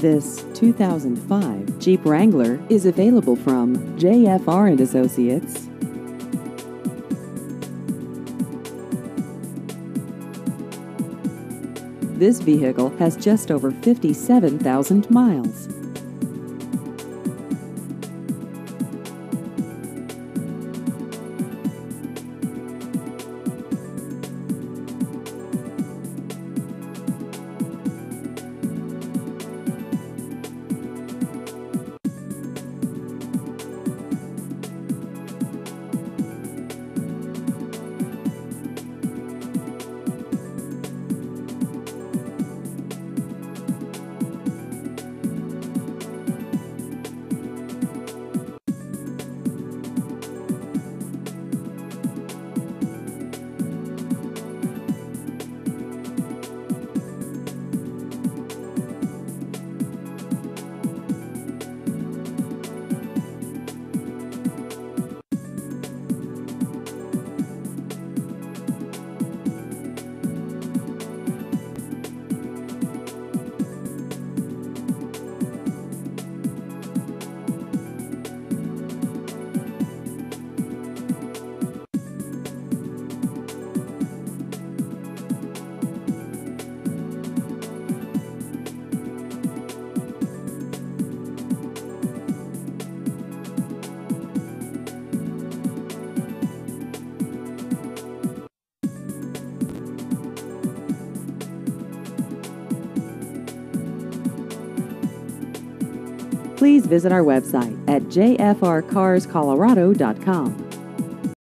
This 2005 Jeep Wrangler is available from JFR and Associates. This vehicle has just over 57,000 miles. Please visit our website at jfrcarscolorado.com.